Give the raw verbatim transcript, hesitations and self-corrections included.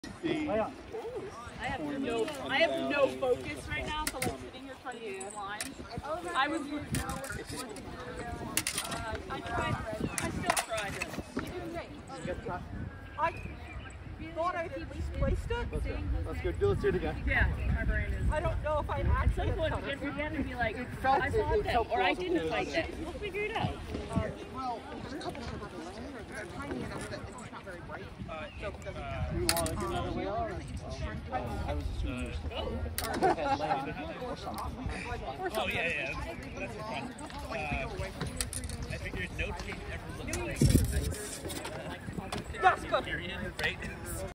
I have no, I have no focus right now, so like sitting here trying to do lines. I was, uh, I tried, I still tried it. I thought I at least placed it. Let's go. Let's go. Do, let's do it again. Yeah, my brain is. I don't know if I At some point, we get together and be like, I thought that, or I didn't like that. We'll figure it out. Well, there's a couple of they're tiny enough that it's not very bright. Uh, so it doesn't matter. You want to do another way on? I was assuming you were still or something. Oh, yeah, yeah. That's the fun. Uh, I figured no team ever looks like That's good. period, right?